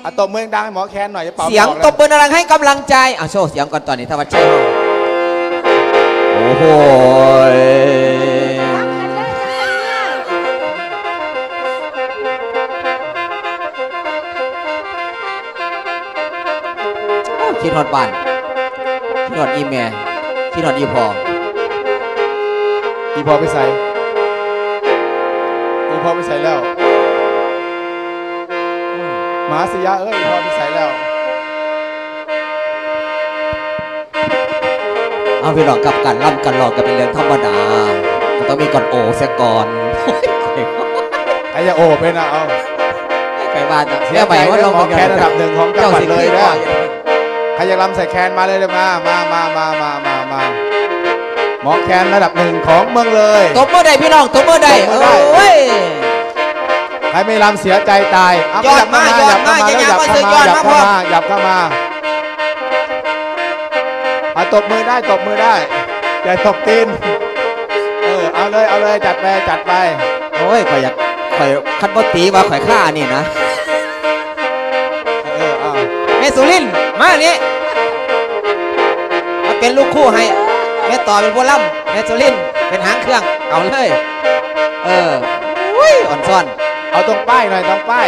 ตบมือดังให้หมอแคนหน่อยจะเป่าเสียงตบมือดังให้กำลังใจโชว์เสียงก่อนตอนนี้ธวัชชัยโอ้โหคิดฮอดบ้านคิดฮอดอีเมลคิดฮอดอีพอไปใส่แล้วมหาสยาอีพอไปใส่แล้วเอาพี่น้องกับกันล่ำกันหลอกกันเป็นเรื่องธรรมดามันต้องมีก่อนโอเสียก่อนใครจะโอเป็นเอาใครบ้านเสียไปว่าเราแคนระดับหนึ่งของจังหวัดเลยนะใครอยากรำใส่แคนมาเลยมาหมอแคนระดับหนึ่งของเมืองเลยตบมือได้พี่น้องตบมือได้ใครไม่รำเสียใจตายยอดมากยอดมากจะยังก็ซื้อยอดมากพ่อหยับเข้ามาตบมือได้อย่าตบตีนเอาเลยจัดไปโอ้ยข่อยคัดบอตีว่าข่อยฆ่านี่นะแม่สุรินมาเนี่ยมาเป็นลูกคู่ให้แม่ต่อเป็นผู้ล่ำแม่สุรินเป็นหางเครื่องเอาเลยอ่อนซ่อนเอาตรงป้ายหน่อยตรงป้าย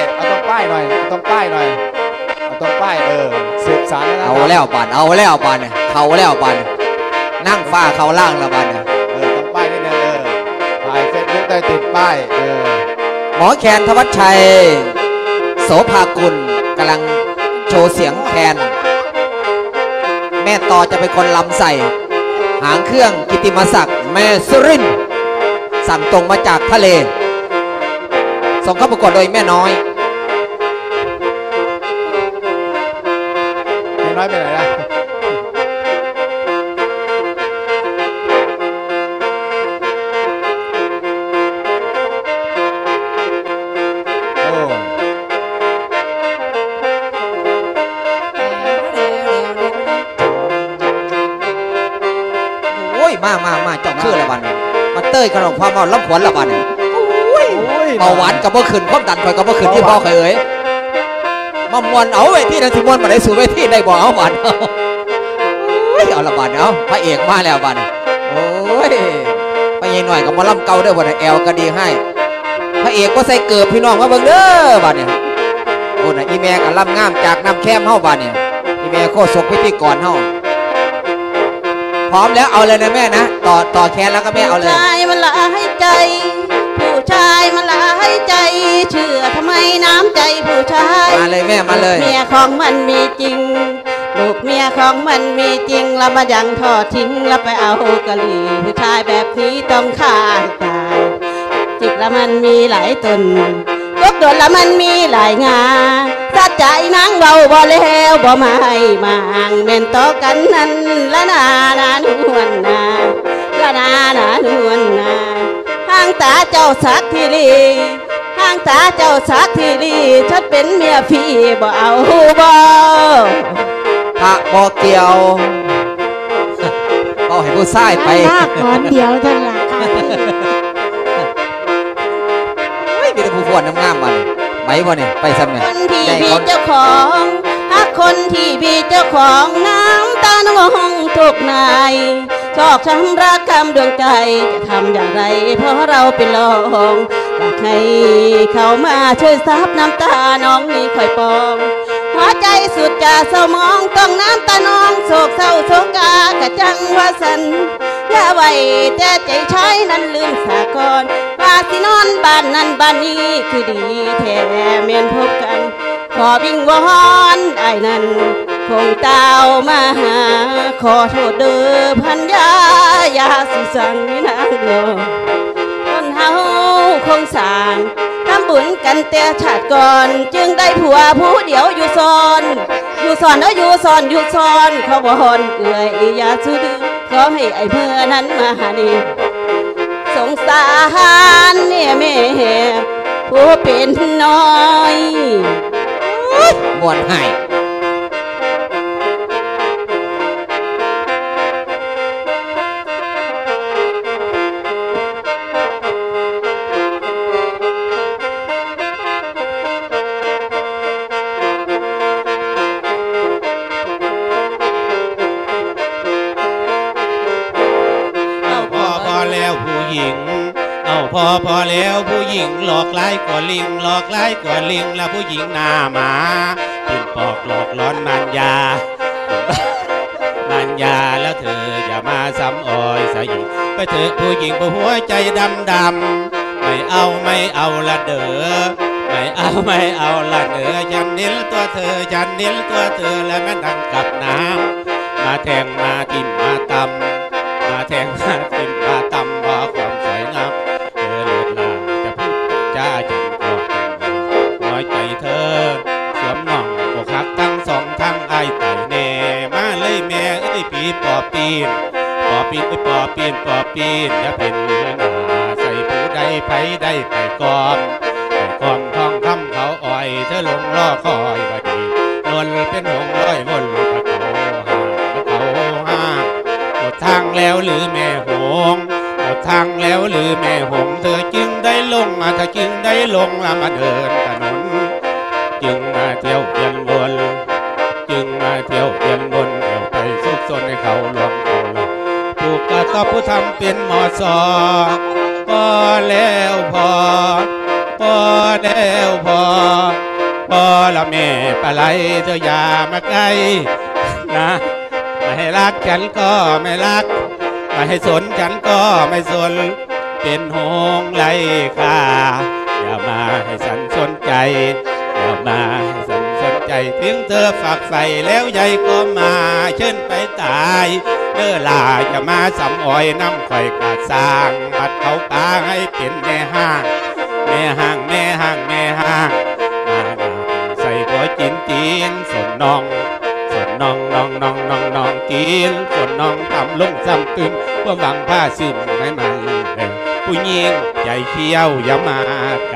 สืบสารเอาแล้วบานเนี่ยเขาแล้วบานนั่งฟ้าเขาล่างละบานเนี่ยตรงป้ายนี่เนี่ยถ่ายเฟซบุ๊กได้ติดป้ายหมอแคนธวัชชัยโสภากุลกำลังโชว์เสียงแคนแม่ต่อจะเป็นคนลำใส่หางเครื่องกิติมศักดิ์แม่สุรินสั่งตรงมาจากทะเลส่งเข้าประกวดโดยแม่น้อยไปไหนนะมาจอกชื่อละบันมาเต้ยขนมความเอาล้ำขวัญละบันเบาหวานกับเมื่อคืนความดันคอยกับเมื่อคืนที่พ่อเคยมามวนเอาเวทีนั้นที่มวนมาได้สู่เวทีได้บ่เอาบันเอาละบันเอาพระเอกมาแล้วบันโอ้ยไปยังหน่อยกับมาล่ำเก่าเด้อบันแอลก็ดีให้พระเอกก็ใส่เกือบพี่น้องมาเบิ่งเด้อบันเนี่ยโอ้ยอีแม่กับล่ำงามจากน้ำแคมเฮ้าบันเนี่ยอีแม่โคตรสกพิธีกรเฮ้าพร้อมแล้วเอาเลยนะแม่นะต่อแคนแล้วก็แม่เอาเลยผู้ชายมันละให้ใจผู้ชายมันละให้ใจเชื่อทำไมน้ำใจผู้ชายมาเลยแม่มาเลยเมียของมันมีจริงลูกเมียของมันมีจริงแล้วมายังทอดทิ้งแล้วไปเอากะหรี่ผู้ชายแบบนี้ต้องฆ่าตายจิกแล้วมันมีหลายตนกบโดนแล้วมันมีหลายงาสัดใจนางเบาบ่แล้วบ่มาให้มางเม่นต่อกันนั้นละนานวลนาละนานวลนาห้างตาเจ้าสักทีลีห้างตาเจ้าสักทีลีฉันเป็นเมียพี่บ่เอาบ่พระบ่เกี่ยวเอาให้ผู้ชายไปก่อนเดียวท่านละมีแต่ผู้ฟอนงามๆมันไหมวะเนี่ยไปซ้ำเนี่ยคนที่พี่เจ้าของคนที่พี่เจ้าของน้ำตาน้องทุกนายชอกช้ำรักคำดวงใจจะทำอย่างไรเพราะเราเป็นลองอยากให้เขามาช่วยซับน้ำตาน้องนี่คอยปองหัวใจสุดจะเศร้ามองต้องน้ำตาน้องโศกเศร้าโศกากะจังว่าสันอย่าไว้แต่ใจใช้นั้นลืมสากลว่าสินอนบ้านนั้นบ้านนี้คือดีแท้เมียนพบกันขอวิ่งวอนไอ้นั้นคงเต้ามาหาขอโทษเด้อพันยาอย่าสิสังนางโลคนเฮาคงสางทำบุญกันแต่ชาติก่อนจึงได้ผัวผู้เดียวอยู่ซ้อนอยู่ซ้อนเขาบ่ฮอนเอื่อยอย่าซื้อดื้อขอให้ไอ้เพื่อนั้นมาหาดีสงสารเนี่ยแม่ผู้เป็นน้อยมวนให้ผู้หญิงหลอกลายกว่าลิงหลอกลายกว่าลิงแล้วผู้หญิงหน้าหมาปิ่นปอกหลอกล้อนมารยาแล้วเธออย่ามาซ้ำอ้อยใส่อีกไปเถอะผู้หญิงผู้หัวใจดำไม่เอาละเด้อไม่เอาละเด้อฉันนิ้ลตัวเธอฉันนิ้ลตัวเธอและแม่ดังกับน้ำมาแทงมาทิ่มมาตำมาแทงมาทิ่มมาตำเพราะความสวยงามเธอเลิศลาจะพูดจ้าฉันก็น้อยใจเธอสวมน่องอกหักทั้งสองทั้งไอ้ไต่แน่มาเลยแม่เอ้ยปีปอปีนอย่าเป็นหน้าใส่ผู้ใดไผได้ไปกอมทองคำเขาอ่อยเธอลงล่อคอยบดีนวลเป็นหงร้อยวนพระเขาห้างหมดทางแล้วหรือแม่หงหมดทางแล้วหรือแม่หงเธอจึงได้ลงมาเธอจึงได้ลงละมาเดินถนนจึงมาเที่ยวเวียนวนเที่ยวไปซุกซนให้เขาหลงผู้กระทบผู้ทำเป็นหมอสอพอแล้วพอละแม่ปลาไหลเธออย่ามาใกล้นะไม่ให้รักฉันก็ไม่รักไม่ให้สนฉันก็ไม่สนเป็นหงไหลค่าอย่ามาให้ฉันสนใจอย่ามาให้ฉันสนใจถึงเธอฝากใส่แล้วใหญ่ก็มาเชิญไปตายเด้อลาจะมาสำอ้อยน้ำข่อยกาดสร้างบัดเขาปาให้เป็นแม่ห้างมาใส่หัวจีนส่วนน้องจีนส่วนน้องทำลงซ้ำตึงเพื่อหวังผ้าซึมให้มันผู้หญิงใหญ่เขี้ยวอย่ามาไกล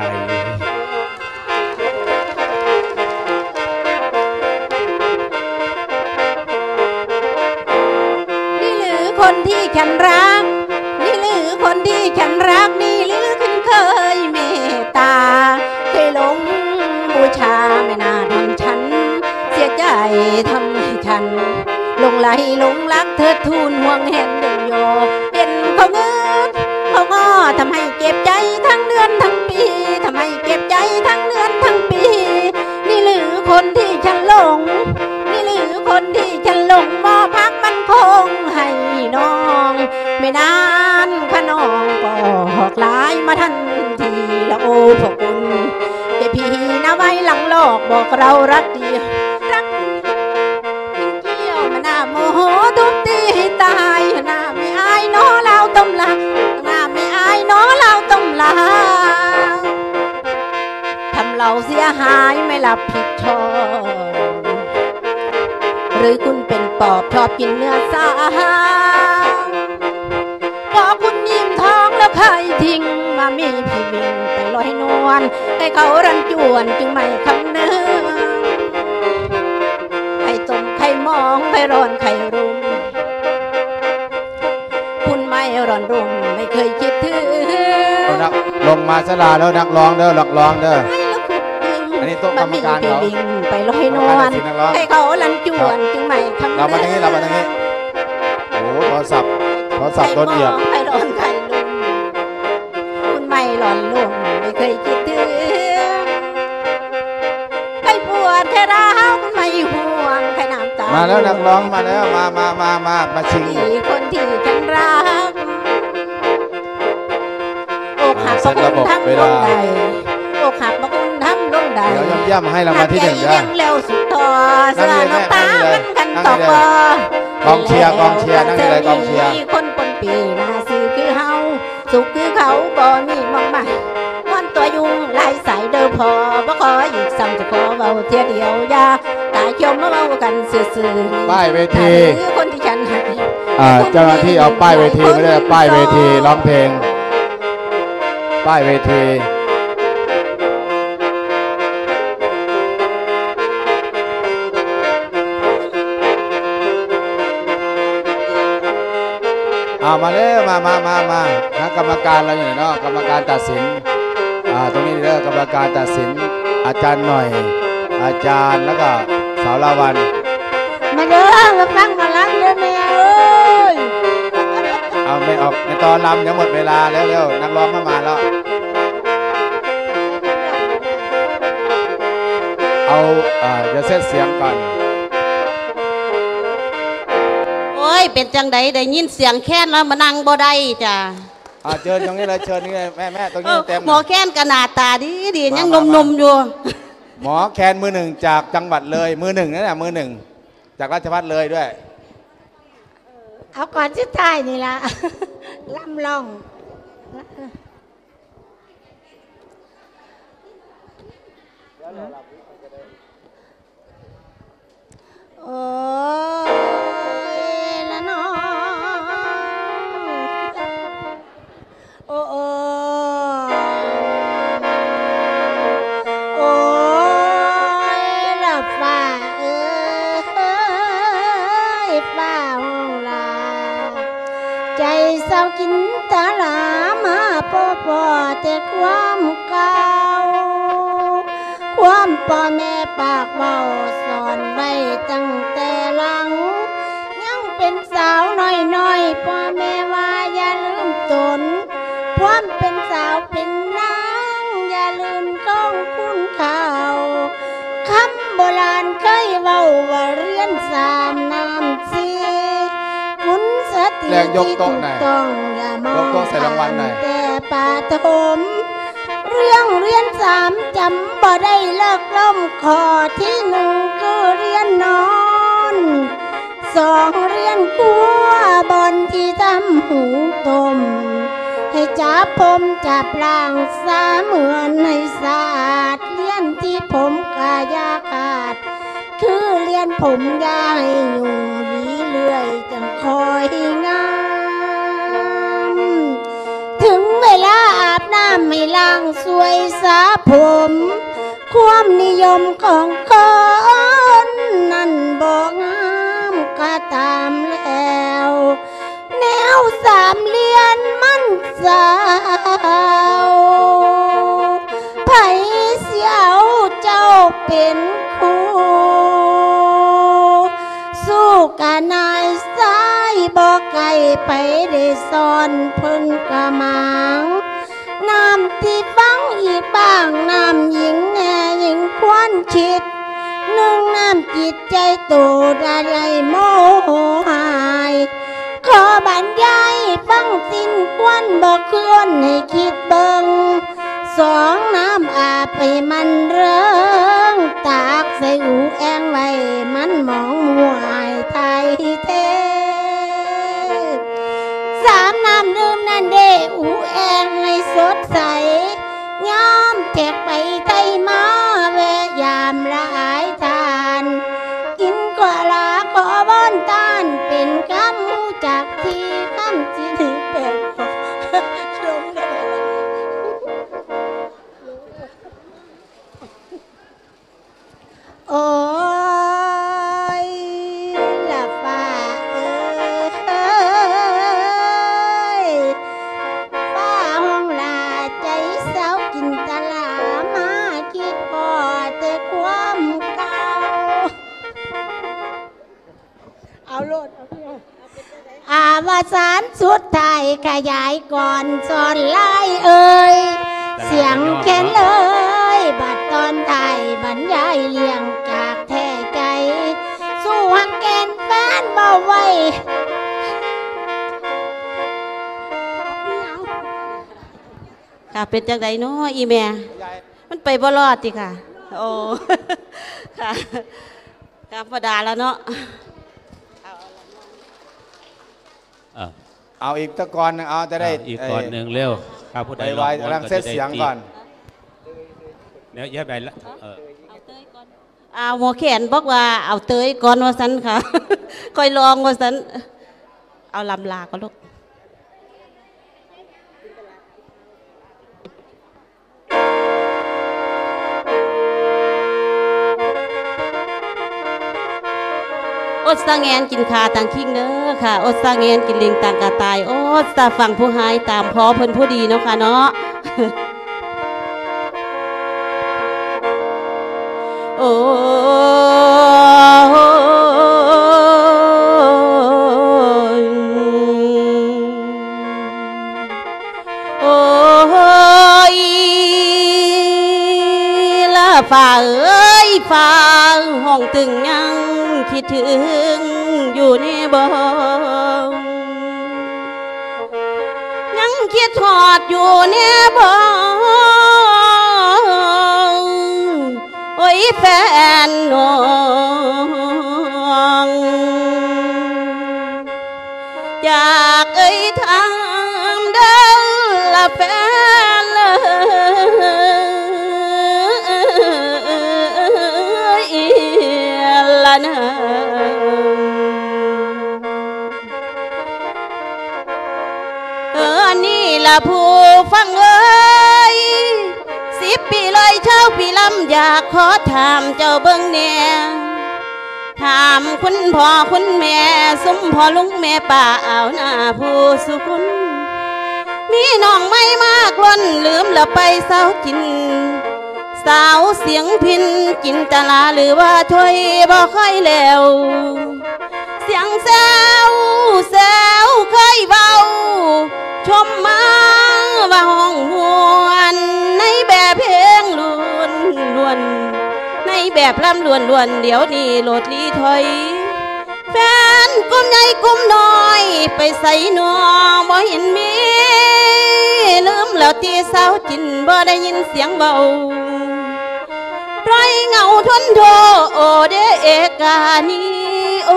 นี่หรือคนที่ฉันรักนี่หรือคนที่ฉันรักนี่หรือคุณเคยเมตตาเคยหลงบูชาไม่น่าทำฉันเสียใจทำให้ฉันหลงไหลหลงรักเธอทูลห่วงเห็นเดินโยเป็นเขาเงือกเขาง้อทำให้เก็บใจทั้งเดือนทั้งปีทำให้เก็บใจทั้งเดือนทั้งปีนี่หรือคนที่ฉันหลงนี่หรือคนที่ฉันหลงมอพักมันคงให้น้องไม่นานขนองก็หอกลายมาทันทีละโอ้พวกคุณเจ้าพี่นะไว้หลังหลอกบอกเรารักเดียวรักเกี่ยวมาหน้าโมโหทุบตีให้ตายหน้าไม่อายน้อเราต้มละหน้าไม่อายน้อเราต้มละทำเราเสียหายไม่รับผิดชอบหรือคุณเป็นปอบชอบกินเนื้อสาวพอคุณยิ้มท้องแล้วใครทิ้งมามีพี่วิ่งไปลอยนวลให้เขารันจวนจึงไม่คำนึงใครจมใครมองใครร้อนใครรุ่มคุณไม่ร้อนรุ่มไม่เคยคิดถึงลงมาสลาแล้วนักร้องเด้ออันนี้โต๊ะกรรมการเขาไปลอยนวลให้เขาลันจวนจึงไม่คำนึงเรามาทางนี้โอ้โทรศัพท์โดนเหยียบใครร้อนใครรุ่มคุณไม่ร้อนรุ่มไม่เคยคิดถึงใครปวดใครร้าวคุณไม่ห่วงใครน้ำตามาแล้วนักร้องมาแล้วมาชิงคนที่ฉันรักอกหักเพราะคุณทำลงใดอกหักเพราะคุณทำลงใดเดี๋ยวย่ำให้เรามาที่หนึ่งได้เร็วสุดทอเสื้อน้ำตามันกันต่อปกองเชียร์นั่งเลยกองเชียร์คนปนปีนาซื้อคือเฮาสุขคือเขาบ่มีมองใหม่วันตัวยุงไล่ใส่เดิมพอบ่ขออีกสั่งจะขอเบาเทียเดียวยาตายเขียวมาเบากันซื่อๆป้ายเวทีคนที่ฉันให้เจ้าหน้าที่เอาป้ายเวทีไม่ได้ป้ายเวทีร้องเพลงป้ายเวทีมาเลยมานักกรรมการเราอยู่เนาะกรรมการตัดสินตรงนี้เด้อกรรมการตัดสินอาจารย์หน่อยอาจารย์แล้วก็สาวลาวันมาเด้อมาฟังมาลังเด้อแม่เอ้ยเอาไม่ออกในตอนรำยังหมดเวลาแล้วนักร้องมาแล้วจะเซตเสียงก่อนโอ้ยเป็นจังใดได้ยินเสียงแค้นแล้วมานั่งบ่ได้จ้ะเชิญตรงนี้เลยเชิญนี่เลยแม่ตรงนี้เต็มหมอแค้นกระนาตาดียังมานมอยู่หมอแคนมือหนึ่งจากจังหวัดเลยมือหนึ่งนั่นแหละมือหนึ่งจากราชภัฏเลยด้วยเอาก่อนสุดท้ายนี่ละ ล่ำลองโอ้ยละน้องโอ้โอ้โอ้ยละฟ้าเอ้ยฟ้าห้องลาใจเศร้ากินตาลามาพอแต่ความเก่าความพ่อแม่ปากเบาสอนไว้ตั้งแต่หลังยังเป็นสาวน้อยพ่อแม่ว่าอย่าลืมตนความเป็นสาวเป็นนางอย่าลืมก้องคุณเขาคำโบราณเคยเว้าว่าเรียนสามน้ำสีคุณสติแรงยกที่โต๊ะถูหน่กอยต้องอย่ามอยกงโต๊ะใส่รางวัลหน่อยแต่ปาถมเรื่องเรียนสามจำบ่ได้เลิกล่มข้อที่หนึ่งคือเรียนนอนสองเรียนกลัวบอนที่ทำหูต้มให้จับผมจับล่างสาเหมือนให้สะอาดเรียนที่ผมกายาขาดคือเรียนผมยายอยู่หวีเรื่อยจังคอยงามถึงเวลาอาบน้ำไม่ล้างสวยสาผมความนิยมของคนนั่นบอกงามก็ตามแล้วแนวสามเลียนมันสาวไผเสียวเจ้าเป็นครูสู้กันนายสายบอกไก่ไปได้สอนเพิ่งกระมังน้ำที่ฟังอีกบ้างน้ำหญิงแน่หญิงควรชิดนึ่งน้ำจิตใจตูดอะไรโมโหหายขอบรรยายฟังสิ้นควนบอกเคลื่อนให้คิดเบิงสองน้ำอาบไปมันเริงตากใส่หูแองไว้มันมองมัวหายไทยเทสามน้ำดื่มนั่นเดอูแองให้สดใสย้อมแจกไปไทยมาแวะยามละอายทานกินกว่าลาขอบอนตานเป็นคำหูจากที่คำจีถึงเป็นชมได้โอ้ยละฟ้าเอ้ยฟ้าห้องลาใจเศร้ากินตะลามาคิดพอแต่ความเก่าเอาโลดอาวสานสุดท้ายขยายก่อนสอนลายเอ่ยเสียงแค้นเลยบัดตอนไทยบรรยายเลี้ยงจากแท้ใจสู้หักแกนแฟนเบาไว้ค่ะเป็นจังใดเนาะอีแม่มันไปบ่รอดติค่ะ โอ้ ค่ะธรรมดาแล้วเนาะเอาอีกตะกอนหนึ่งเอาจะได้อีกก่อนหนึ่งเร็วข้าผู้ใดไปไว้กำลังเซตเสียงก่อนเดี๋ยวแย่ไปละหมอแขนบอกว่าเอาเตยก่อนว่าสันค่ะ ค่อยลองว่าสันเอาลำลาก็ลูก อดสร้างแงนกินขาต่างคิงเด้อค่ะอดสร้างแงนกินลิงต่างกระตายอดสาฟังผู้หายตามพอเพิ่นผู้ดีเนาะค่ะเนาะ โอ้ยโอ้ยลาฝ่าเอ้ยฝ่าห้องตึงยังคิดถึงอยู่ในบ่ยังคิดทอดอยู่ในบ่โอ้ยแฟนน้องอยากเอ้ยทำเด้อละแฟนละนะนี่ละผู้ฟังเอ้ย10 ปีเลยเช่าพี่ลำอยากขอถามเจ้าเบิ่งแน่ถามคุณพ่อคุณแม่ซุ้มพ่อลุงแม่ป้าเอาหน้าผู้สุขุนมีน้องไม่มากล้นลืมละไปสาวจินสาวเสียงพินจินตลาหรือว่าถ้อยบ่ค่อยแล้วเสียงแซวแซวเคยเบาชมมาว่าห้องหวนในแบบเพลงล้วนในแบบลำล้วนเดี๋ยวนี้โหลดลีถอยแฟนกุมใหญ่กุมน้อยไปใส่หนอบ่เห็นมีลืมแล้วที่สาวจินบ่ได้ยินเสียงเบาปล่อยเงาทนโทโอเดเอกานีโอ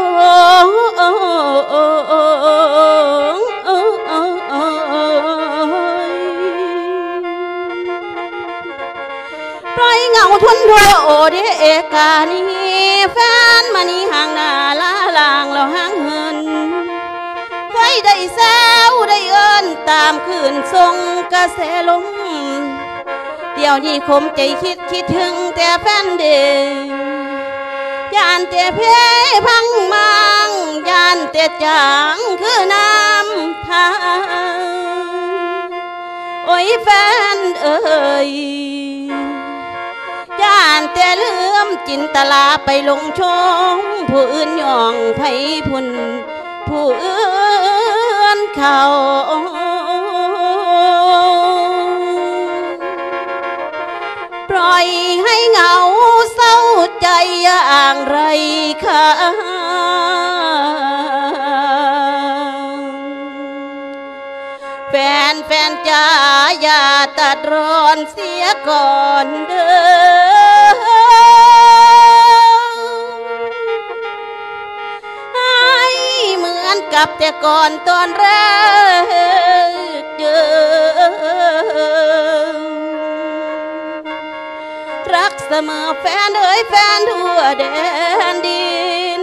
ปล่อยเงาทนโทโอเดเอกานีแฟนมานี่ห่างหน้าลาลางเราห่างเหินเคยได้แซวได้เอิ้นตามคืนทรงกระแสลมเดี๋ยวนี้คมใจคิดถึงแต่แฟนเดิมยานแต่เพพังมังยานแต่จางคือน้ำทางโอ้ยแฟนเอ่ยยานแต่ลืมจินตลาไปลงชมผู้อื่นย่องไผพุ่นผู้อื่นเขาปล่อยให้เหงาเศร้าใจอย่างไรคะแฟนจ๋าอย่าตัดร้อนเสียก่อนเด้อให้เหมือนกับแต่ก่อนตอนแรกเจอรักเสมอแฟนเอ๋ยแฟนทั่วแดนดิน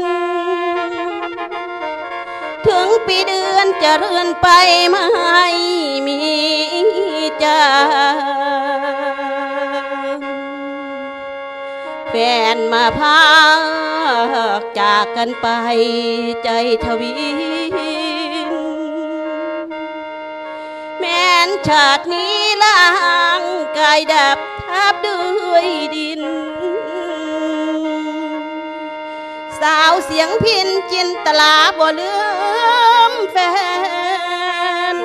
ถึงปีเดือนจะเรื่อนไปไม่มีจางแฟนมาพากจากกันไปใจทวินแม้นชาตินี้ล่างกายดับทับด้วยดินสาวเสียงพินจินตลาบ่ลืมแฟน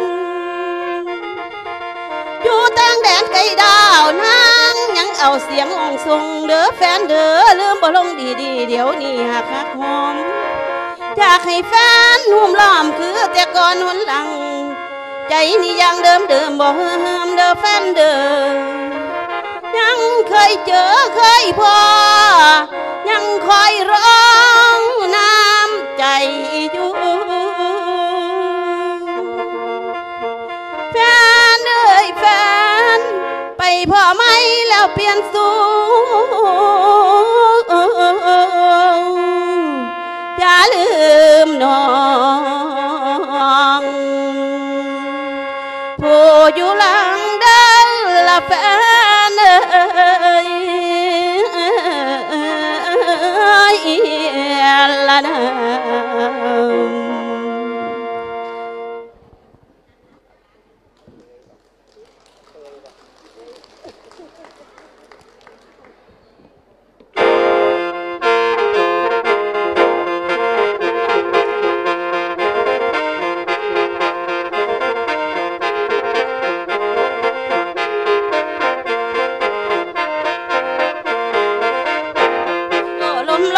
อยู่ต่างแดนไกลดาวนางยังเอาเสียงองทรงเด้อแฟนเด้อลืมบ่ลงดีเดี๋ยวนี้หักหอมอยากให้แฟนหุ่มล้อมคือแต่ก่อนหนหลังใจนี่ยังเดิมบ่เฮิมเด้อแฟนเด้อยังเคยเจอเคยพอยังคอยร้องน้ำใจอยู่แฟนเอ้ยแฟนไปพอไหมแล้วเปลี่ยนสูอย่าลืมน้องผู้อยู่หลังเดินละแฟนเอ้ยละนะ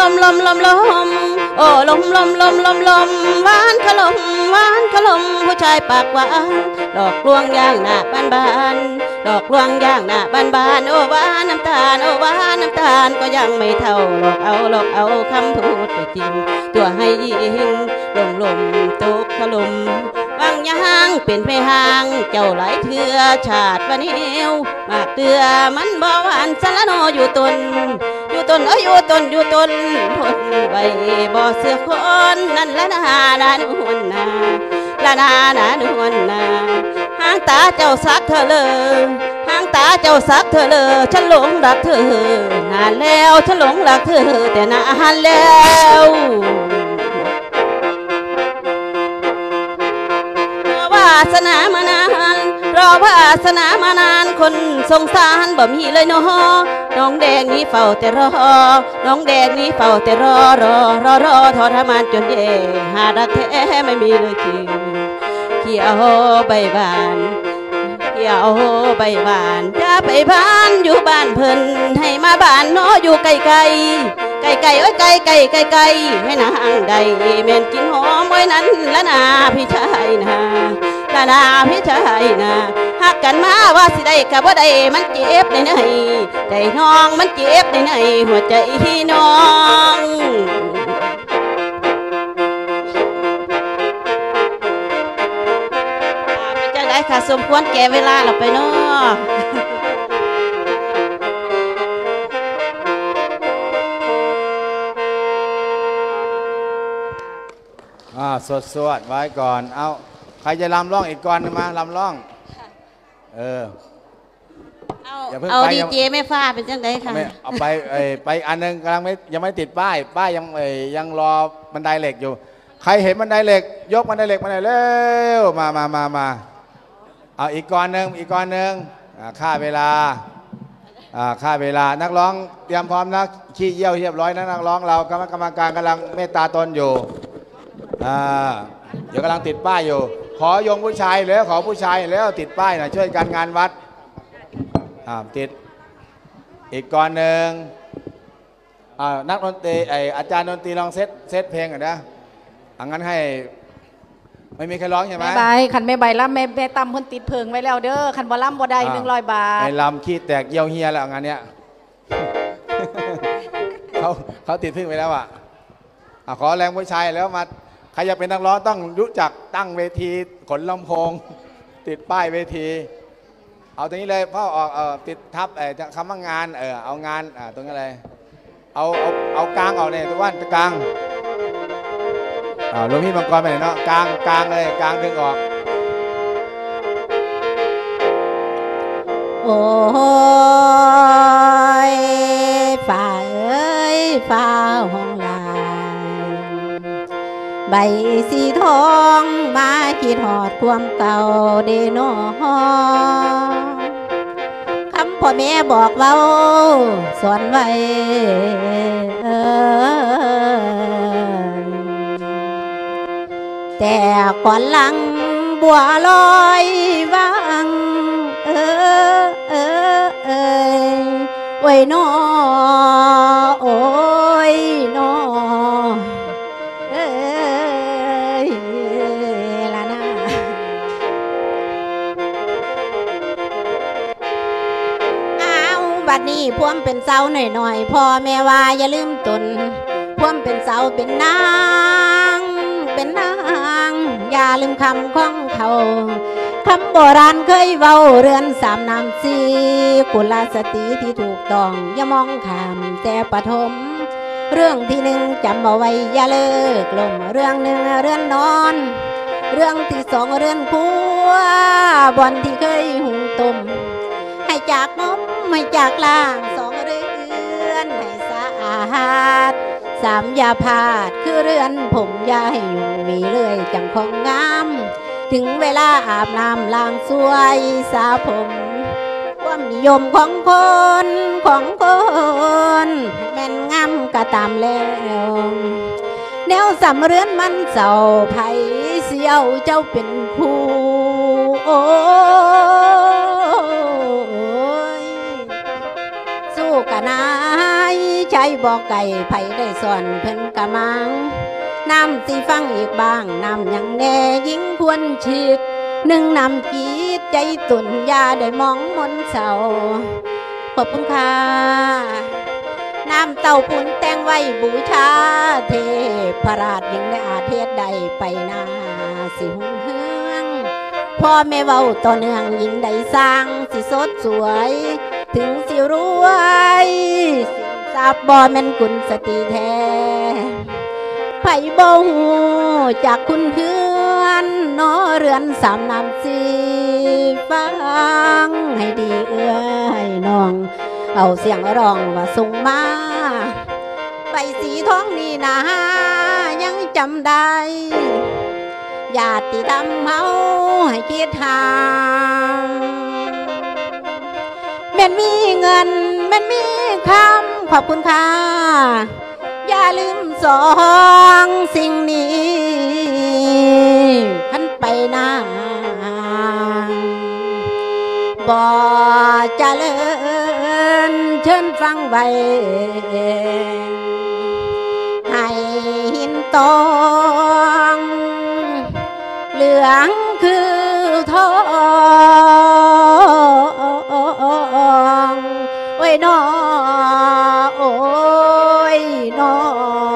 โอ้ลมหวานขลมผู้ชายปากหวานดอกลวงย่างหน้าบานดอกลวงย่างหน้าบานโอ้หวานน้ำตาลก็ยังไม่เท่าหลอกเอาคำพูดไปจริงตัวให้ยิงลมตกขลมบางยางเป็นไปห่างเจ้าหลายเถื่อชาติวันนี้มากเตือมันบ่หวานสละโนอยู่ตนทนไว้บ่เสือคนนั่นละนาดวนนาละนาดวนนาหางตาเจ้าสักเธอเลยหางตาเจ้าสักเธอเลยฉันหลงรักเธอนานแล้วฉันหลงรักเธอแต่นานแล้ววาสนามานานรอวาสนามานานคนสงสารบ่มีเลยน้องแดงนี้เฝ้าแต่รอน้องแดงนี้เฝ้าแต่รอทรมานจนแย่หารักแท้ไม่มีเลยจริงเขียวใบบานอย่าไปบ้านอยู่บ้านเพิ่นให้มาบ้านน้ออยู่ไกลโอ้ยไกลให้นางใดแม่นกินหอมไว้นั้นละนาพี่ชายนะละนาพี่ชายนะหักกันมาว่าสิได้กับว่าได้มันเจ็บในใจน้องมันเจ็บในหัวใจน้องเป็นจังไดค่ะสมควรแก่เวลาเราไปเนาะสวดไว้ก่อนเอาใครจะลำร้องอีกก่อนนึงมาลำร้องเอาดีเจไม่ฟ้าเป็นจังไดค่ะเอาไปอันนึงกำลังยังไม่ติดป้ายยังรอบันไดเหล็กอยู่ใครเห็นบันไดเหล็กยกบันไดเหล็กมาหน่อยเร็วมาเอาอีกก่อนหนึ่งค่าเวลานักร้องเตรียมพร้อมนะขี้เยี่ยวเรียบร้อยนะนักร้องเรากรรมการกำลังเมตตาตนอยู่เดี๋ยวกำลังติดป้ายอยู่ขอยงผู้ชายแล้วขอผู้ชายแล้วติดป้ายหน่อยช่วยกันงานวัดติดอีกก่อนหนึ่งนักดนตรีอาจารย์ดนตรีลองเซตเพลงก่อนนะงั้นให้ไม่มีใครร้องใช่ไหมไม่ใบขันไม่ใบล่ำไม่ตำคนติดเพิงไว้แล้วเด้อขันบ่ล่ำบ่ได้100 บาทไอ้ลำขี้แตกเยี่ยวเฮียแล้วงานเนี้ย เขาติดพึ่งไปแล้วขอแรงผู้ชายแล้วมาใครอยากเป็นนักร้องต้องรู้จักตั้งเวทีขนลำโพงติดป้ายเวทีเอาตรงนี้เลยพ่อออกติดทับคำว่างานเอางานตรงนี้เลยเอากลางออกเนี่ยทุกวันกลางหลวงพี่มังกรไปไหนเนาะกลางเลยกลางดึงออกโอ้ยฝ่าเอ้ยฝ่าห้องลายใบสีทองมาคิดหอดความเก่าเดโนคำพ่อแม่บอกเว้าสอนไว้แต่ก่อนหลังบัวลอยวางโอ้ยนอโอ้ยนอละนะบัดนี้พวมเป็นเสาหน่อยพ่อแม่ว่าอย่าลืมตนพวมเป็นเสาเป็นนางอย่าลืมคำของเขาคำโบราณเคยเว้าเรือน3 น้ำ4กุลสตรีที่ถูกต้องอย่ามองข้ามแต่ปฐมเรื่องที่1จำเอาไว้อย่าเลิกลมเรื่อง1เรือนนอนเรื่องที่2เรือนครัวบ่อนที่เคยหุงต้มให้จากนมให้จากล่าง2เรือนให้สะอาด3อย่าพลาดคือเรือนผมอย่าให้ยุ่งมีเลื่อยจังของงามถึงเวลาอาบน้ำล้างสวยสระผมความนิยมของคนแม่นงามก็ตามแล้วแนวสำเรือนมันเศร้าไผเสียวเจ้าเป็นผู้โอ้ยสู้กันนายใจบอกไก่ไผได้ส่วนเพิ่นกะมังน้ำสิฟังอีกบ้างน้ำยังแน่ยิ่งควรฉีดหนึ่งนำกีดใจตุนยาได้มองมนเศร้าขอบคุณค่ะน้ำเต้าปุ่นแต่งไว้บูชาเทพราชยิ่งได้อาเทศใดไปนาสิหุ่งเฮืองพ่อแม่เว้าต่อเนื่องยิ่งได้สร้างสิสดสวยถึงสิรวยสิทราบบ่แม่นกุลสติแท้ไผบ่ฮู้จากคุณเพื่อนนอเรือนสามน้ำสีฟังให้ดีเอื้อยน้องเอาเสียงร้องว่าส่งมาใบสีท้องนี่นะยังจำได้ญาติดำเมาให้คิดหางแม่นมีเงินแม่นมีคำขอบคุณค่ะอย่าลืมสองสิ่งนี้ขันไปนาบ่เจริญเชิญฟังไว้ให้หินตองเหลืองคือทองโอ้ยน้อโอ้ยน้อ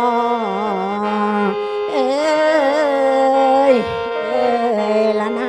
เอ้ยละนา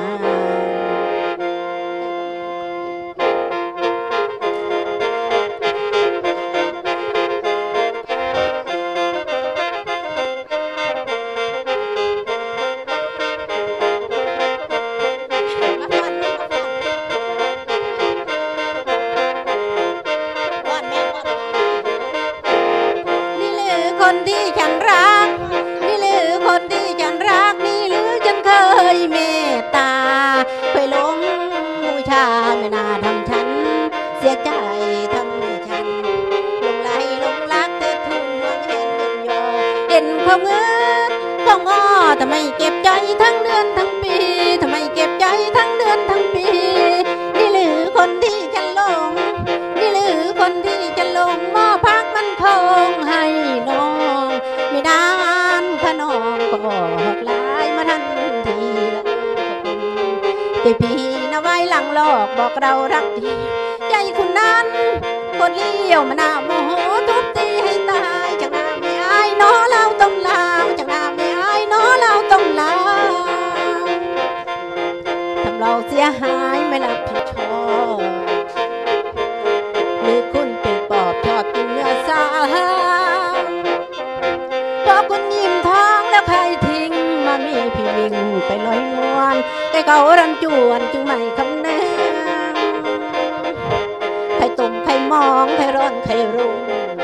คนที่ฉันรักนี่หรือคนที่ฉันรักนี่หรือฉันเคยเมตตาเคยหลงบูชาไม่น่าทำฉันเสียใจทำให้ฉันหลงไหลหลงรักเธอทุ่มหวังเห็นกันโยเห็นความเงินของอ้อทำไมเก็บใจทั้งเดือนทั้งปีทำไมเก็บใจทั้งเดือนทั้งปีนี่หรือคนที่ฉันหลงนี่หรือคนที่ฉันหลงมอพักมันคงให้น้องไม่นานขนองก็ออกลายมาทันทีละพี่นะไว้หลังหลอกบอกเรารักดีใจคุณนั้นคนเลี้ยวมาหน้าโมโหทุบตีให้ตายจากหน้าไม่อายน้อเราต้องลาวจากหน้าไม่อายน้อเราต้องลาวทำเราเสียหายไม่รับผิดชอบหรือคุณเป็นปอบชอบกินเนื้อสาวพอคุณยิ้มท้องแล้วใครทิ้งมามีพี่วิ่งไปลอยนวลแต่เขารันจวนจึงไม่คำนึงใครตุ่มใครมองใครร้อนใครรุ่ง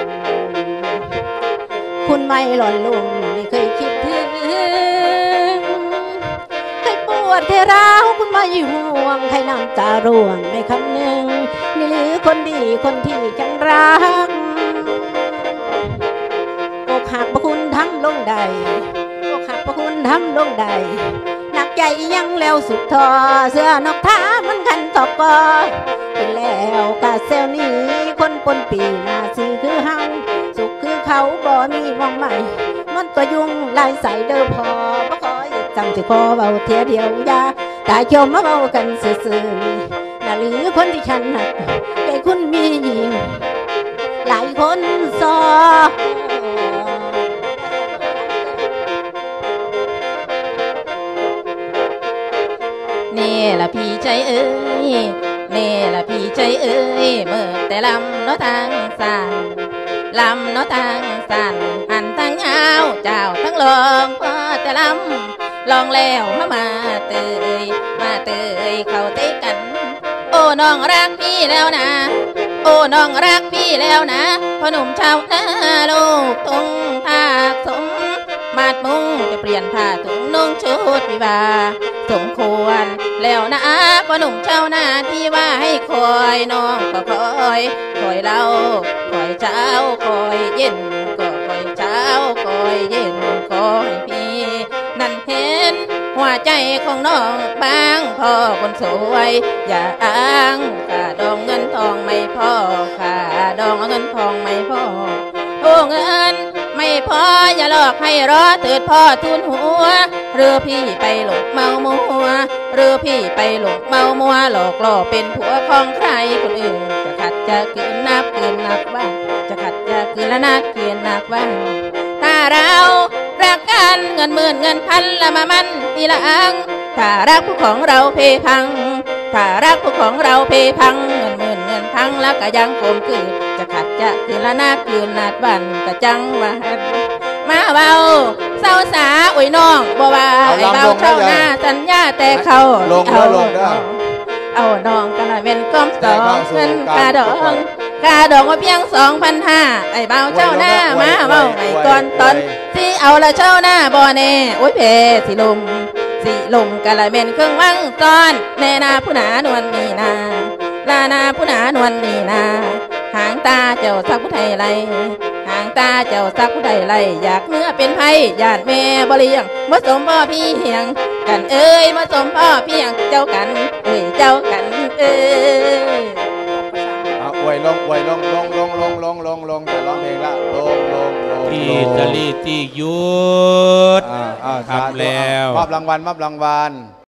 คุณไม่หล่อนลุ่มไม่เคยคิดถึงใครปวดใครร้าวคุณไม่ห่วงใครน้ำตาร่วงไม่คำนึงนี่หรือคนดีคนที่ฉันรักอกหักเพราะคุณทำลงใดอกหักเพราะคุณทำลงใดหนักใจยังแล้วสุดทอเสื้อนกท้ามันกันตอกกอเป็นแล้วกะเซลนี้คนปนปีหน้าสีคือเฮาสุขคือเขาบ่มีมองใหม่มันตัวยุ่งลายใส่เด้อพอบ่คอยจำสิคอเบาเทียเดียวยาตายเขียวมาเบากันซื่อๆน่ะหรือคนที่ฉันหักใจคุณมีหญิงหลายคนซอนี่ละพี่ใจเอ้ยนี่ละพี่ใจเอ้ยเมื่อแต่ลำเนาะทางสั่นลำเนาะทางสั่นหันทางเอาเจ้าทั้งลองพอแต่ลำลองแล้วมาเตยเข้าเตะกันโอ้น้องรักพี่แล้วนะโอ้น้องรักพี่แล้วนะพ่อหนุ่มชาวนาลูกทุ่งภาคสมมาดมุงจะเปลี่ยนผ้าถุงนุ่งชุดวิวาสมควรแล้วนะพ่อหนุ่มชาวนาที่ว่าให้คอยน้องก็คอยเราคอยเช้าคอยเย็นก็คอยเช้าคอยเย็นคอยพี่นั่นเห็นหัวใจของน้องบางพ่อคนสวยอย่าอ้างค่าดองเงินทองไม่พอค่าดองเงินทองไม่พอโอ้เงินไม่พออย่าหลอกให้รอเถิดพ่อทุนหัวหรือพี่ไปหลงเมามัวหรือพี่ไปหลงเมามัวหลอกล่อเป็นผัวของใครคนอื่นจะขัดจะคืนนับบ้างจะขัดจะคืนและนักคืนนับบ้างถ้าเรารักกันเงินหมื่นเงินพันละมามันทีหลังถ้ารักผู้ของเราเพพังถ้ารักผู้ของเราเพพังเงินหมื่นเงินพังแล้วก็ยังคงคืนจะขัดจะคืนและนักคืนนัดวันก็จังว่ามาเบาเศร้าสาอุ้ยน้องบ่ว่าไอ้เบาเท่าหน้าสัญญาแต่เขาเอาน้องกันละเป็นก้มสองเงินกาดองว่าเพียง2,500ไอ้เบาเจ้าหน้ามาเบาไอ้ก่อนตอนที่เอาละเจ้าหน้าบ่แน่โอ้ยเพสิลมกันละเป็นเครื่องวังตอนแน่นาผู้หนานวลนีนาลานาผู้หนานวลนีนาหางตาเจ้าสักผู้ไทยไรหางตาเจ้าสักผู้ใดไรอยากเมื่อเป็นไผ่ญาติแม่บ่เลี้ยงบ่สมพ่อพี่เหียงกันเอ้ยบ่สมพ่อพี่เหียงเจ้ากันเอ้ยเจ้ากันเอ้ยอวยลงจะร้องเพลงละลงที่จะรีที่หยุดทำแล้วมอบรางวัล